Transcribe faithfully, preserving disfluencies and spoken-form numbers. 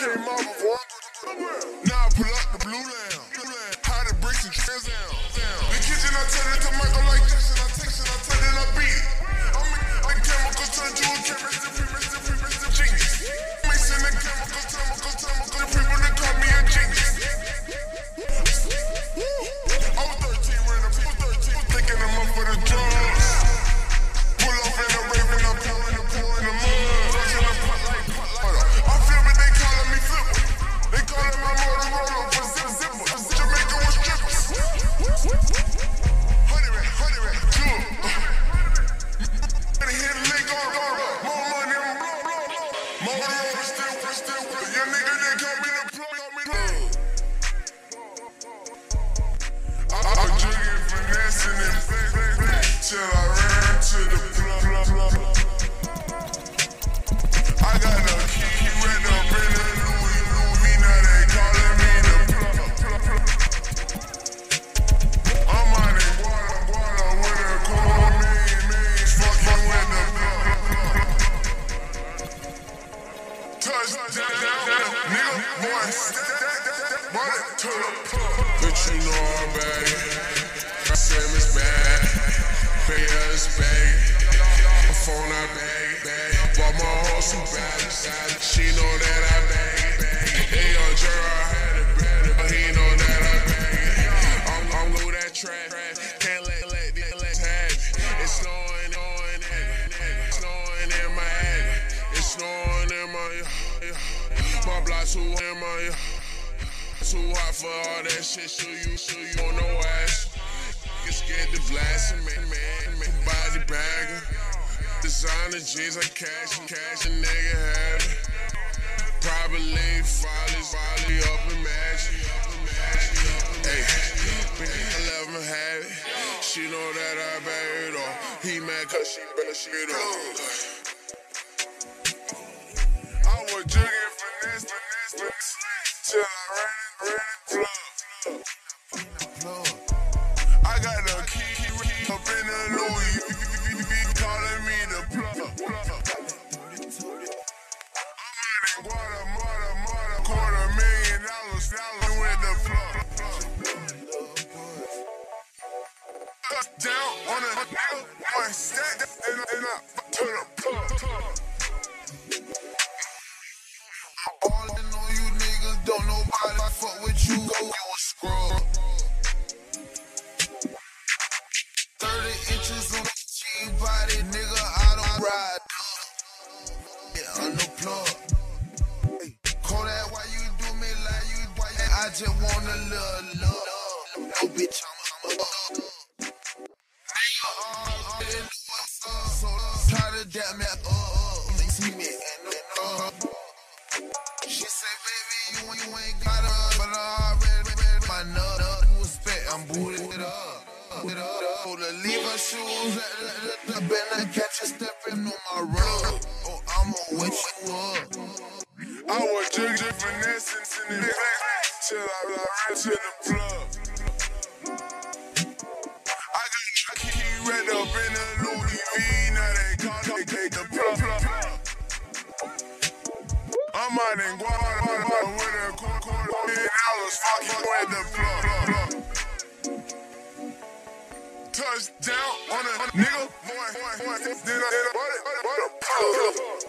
came out before. Now I pull up the blue lamb. How the bricks and trans down. The kitchen, I turn it to Michael like this, and I text and I turn it, I beat it. I'm like chemicals turn to a chemist, different, different, different genius. Mixing the chemicals, chemicals, chemicals, people that call me a genius. I was thirteen, ran up, was thirteen, thinking I'm up for the drugs. Pull off in the rave and I'm pouring the pour in the mud. Touching the pot like pot like I'm flipping, they calling me flipper. They calling my Motorola for zip zipper. Jamaica was strippers. Honey rat, honey rat, jewel. And hit a lick on more money on blow, blow, blow. Motorola still, still, your nigga that call me the plug, call me the I'm jigging, finessing and fake, fake, fake, till I ran to the plug, plug, plug. I got a key, key red up in the Louis, Louis, now they calling me the plug, plug, plug. I'm on it, water, water, with a quarter million, millions, fucking with the plug, plug. Touchdown, nigga, boy, run it to the plug. Bitch, you know I'm bad. Sam is bad. Pay us bad. My phone I bag, bag. Bought my horse some bad. She know that I bag. Hey, yo, Gerard had it better, but he know that I bag. I'm, I'm with that trash. Can't let, let, let, let have it. It's snowing, snowing, it's snowing in my head. It's snowing in my, my block too in my. Too hot for all that shit, show you, show you on no ass. Get scared to blast and man, man, man, body bagger. Designer jeans, I cash and cash, a nigga have it. Probably folly, folly up in magic. Hey, I love him have it. She know that I bag it off. He mad cause she better shit off. I was jugging finesse, finesse, finesse, till I ran. Plug. I got a key, key up in the Louis. You be calling me the plug. I'm in water, water, water, quarter million dollars, dollars with the plug. Down on a nigga, one stack, and I to the plug. All I know you niggas don't nobody fuck with you, you a scrub. thirty inches on the cheap body, nigga, I don't ride. Yeah, I'm no plug. Hey, Kodak, why you do me like you, why you, I just want a little love. No bitch, I'm a thug. So tired of that, man, uh, see me and uh, she say, baby, you, you ain't got her, but I already read my nut up. Respect, I'm booted it up. It up. Oh, to leave her shoes, I better catch you stepping on my rug. Oh, I'ma wet you up. I was jugging, finessing in the back till I ran to the plug. I got a key red up in the Louis V, now they call they take the plug. I'm out in Guadalajara with a quarter million dollars, fucking with the plug. Touchdown on a nigga, boy, boy, boy, then I, then I, what it, what it, what it,